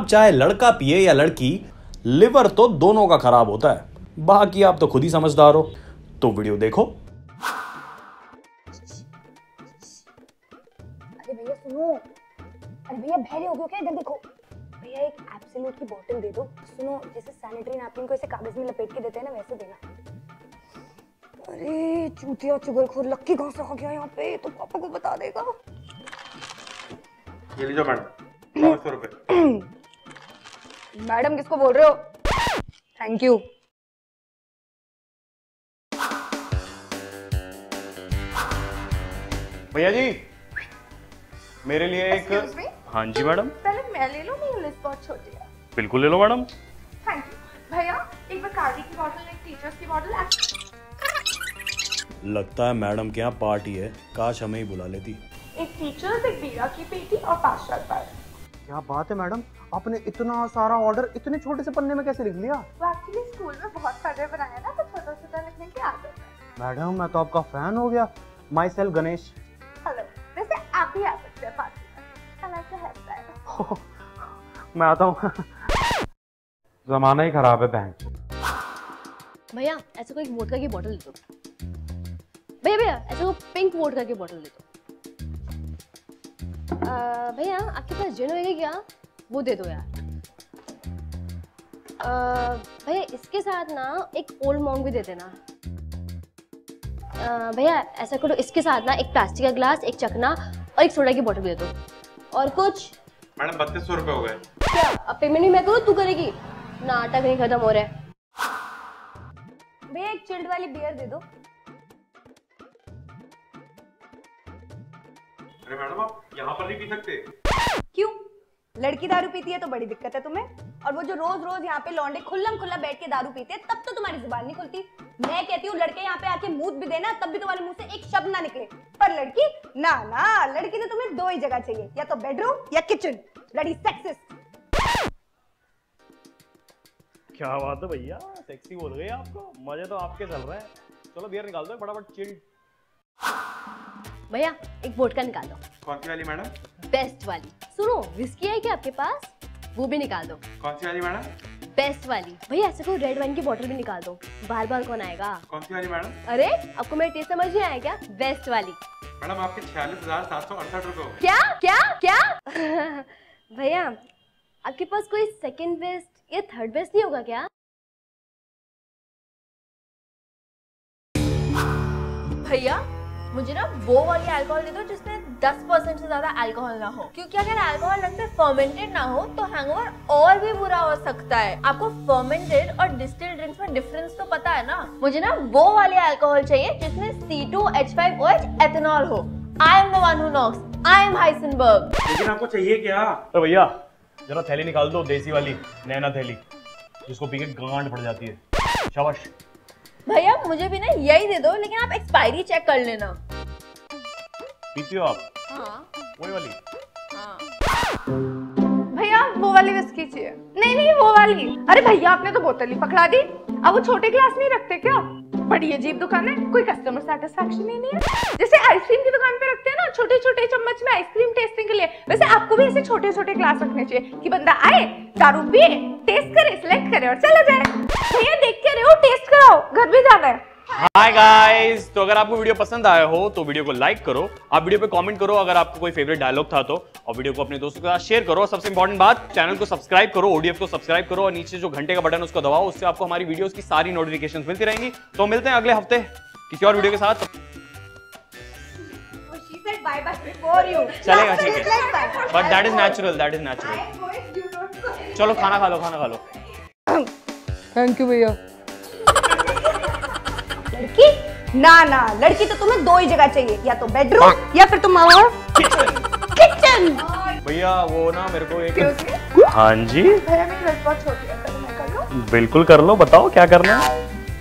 चाहे लड़का पिए या लड़की, लिवर तो दोनों का खराब होता है। बाकी आप तो खुद ही समझदार हो, तो वीडियो देखो। अरे भैया सुनो, अरे भैया बहरे हो गए क्या? इधर देखो भैया, एक एब्सोल्यूट की बोतल दे दो। सुनो, जैसे सैनिटरी नैपकिन को ऐसे कागज में लपेट के देते हैं ना, वैसे देना। अरे चूतिया चुगलखोर लक्की कहाँ से आ गया यहाँ पे, तो पापा को बता देगा। ये लीजिए मैडम, 100 रुपए। मैडम किसको बोल रहे हो? Thank you. भैया जी, मेरे लिए एक। हाँ जी मैडम। पहले मैं ले लूं, मेरी लिस्ट बहुत छोटी है। बिल्कुल ले लो मैडम। थैंक यू भैया। एक बकाली की बॉटल, एक टीचर्स की बॉटल। लगता है मैडम के यहाँ पार्टी है, काश हमें ही बुला लेती। एक टीचर्स, एक बीड़ा की पेटी और 5 शर्ट पर। क्या बात है मैडम, आपने इतना सारा ऑर्डर इतने छोटे से पन्ने में कैसे लिख लिया? वो एक्चुअली स्कूल में बहुत पढ़े बनाया ना, तो छोटा छोटा लिखने की आदत है। मैडम मैं तो आपका फैन हो गया। My self Ganesh. हेलो, वैसे आप भी आ सकते हैं पार्टी में। मैं आता हूँ। जमाना ही खराब है बैंक। भैया ऐसे कोई वोडका की बोतल दे दो। भैया ऐसे को पिंक वोडका की बोतल दे दो। भैया आपके पास जिन होएगा क्या? वो दे दो यार। भैया इसके साथ ना एक ओल्ड मॉन्क भी दे देना। भैया ऐसा करो, इसके साथ ना एक प्लास्टिक का ग्लास, एक चकना और एक सोडा की बोतल दे दो। और कुछ? मैडम 3200 रुपए हो गए। क्या अब पेमेंट भी मैं करूँ, तू करेगी? नाटक नहीं खत्म हो रहा है। भैया एक चिल्ड वाली बियर दे दो। अरे मैडम, आप यहाँ पर नहीं पी सकते। क्यों? लड़की दारू पीती है तो बड़ी दिक्कत है तुम्हें, और वो जो रोज रोज यहाँ पे लौंडे खुल्लम खुल्ला बैठ के दारू पीते हैं, तब तो तुम्हारी जुबान नहीं खुलती। मैं कहती हूँ लड़के यहाँ पे आके मूत भी देना, तब भी तुम्हारे मुंह से एक शब्द ना निकले। पर लड़की ना ना, लड़की तो तुम्हें 2 ही जगह चाहिए, या तो बेडरूम या किचन। लड़ी सेक्सिस्ट। क्या बात है भैया, सेक्सी बोल गए आपको। मजे तो आपके चल रहे हैं। चलो बियर निकाल दो फटाफट, चिल। भैया एक वोडका निकाल दो। कौन सी वाली मैडम? बेस्ट वाली। सुनो, विस्की है क्या आपके पास? वो भी निकाल दो। कौन सी वाली मैडम? बेस्ट वाली। भैया ऐसे को रेड वाइन की बोतल भी निकाल दो। बार बार कौन आएगा? कौन सी वाली मैडम? अरे आपको मेरा टेस्ट समझ नहीं आया क्या? बेस्ट वाली। मैडम आपके 46,768 रुपए हो गए। क्या क्या क्या? भैया आपके पास कोई सेकंड बेस्ट या थर्ड बेस्ट नहीं होगा क्या? भैया मुझे ना वो वाली अल्कोहल दे दो जिसमें 10% से ज्यादा अल्कोहल ना हो, क्योंकि अगर अल्कोहल रंग से फर्मेंटेड ना हो तो हैंगओवर और भी बुरा हो सकता है। आपको फर्मेंटेड और डिस्टिल्ड ड्रिंक्स में डिफरेंस तो पता है ना। मुझे ना वो वाली अल्कोहल चाहिए जिसमें C2H5OH एथेनॉल हो। I am the one who knocks, I am Heisenberg. लेकिन आपको चाहिए क्या? तो भैया जरा थैली निकाल दो, देसी वाली नैना थैली, जिसको पी के गांड पड़ जाती है। शाबाश। भैया मुझे भी ना यही दे दो, लेकिन आप एक्सपायरी चेक कर लेना। पीती हो आप? हाँ। वही वाली? हाँ। भैया वो वाली विस्की चाहिए। नहीं नहीं वो वाली। अरे भैया आपने तो बोतल ही पकड़ा दी। अब वो छोटे ग्लास नहीं रखते क्या? बड़ी अजीब दुकान है, कोई कस्टमर सेटिस्फैक्शन ही नहीं है। जैसे आइसक्रीम की दुकान पे रखते हैं ना छोटे छोटे चम्मच में आइसक्रीम टेस्टिंग के लिए, वैसे आपको भी ऐसे छोटे छोटे ग्लास रखने चाहिए कि बंदा आए, दारू पिए, टेस्ट करे, सिलेक्ट करे और चला जाए। भैया देख के रहे हो, टेस्ट कराओ, घर भी जाना है। हाय गाइस, तो अगर आपको वीडियो पसंद आया हो तो वीडियो को लाइक करो, आप वीडियो पे कमेंट करो अगर आपको कोई फेवरेट डायलॉग था तो, और वीडियो को अपने दोस्तों के साथ शेयर करो। और सबसे इंपॉर्टेंट बात, चैनल को सब्सक्राइब करो, ओडीएफ को सब्सक्राइब करो, और नीचे जो घंटे का बटन है उसको दबाओ, उससे आपको हमारी वीडियोस की सारी नोटिफिकेशंस मिलती रहेंगी। तो मिलते हैं अगले हफ्ते किसी और वीडियो के साथ। चलेगा, ठीक है, but that is natural, that is natural. चलो खाना खा लो, खाना खा लो। थैंक यू भैया। लड़की ना ना, लड़की तो तुम्हें 2 ही जगह चाहिए, या तो बेडरूम या फिर तुम आओ किचन। भैया वो ना मेरे को एक। हाँ जी भैया मेरी लिस्ट बहुत छोटी है, तो मैं कर लूं? बिल्कुल कर लो, बताओ क्या करना है।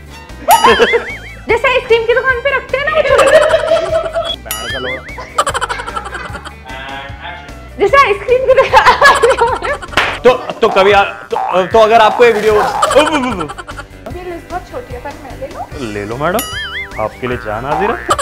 जैसे आइसक्रीम की दुकान पे रखते हैं ना, जैसे आइसक्रीम की दुकान। तो कभी तो अगर आपको ये वीडियो। ये लिस्ट बहुत छोटी है, पर मैं ले लूं? ले लो मैडम, आपके लिए जान हाजिर है।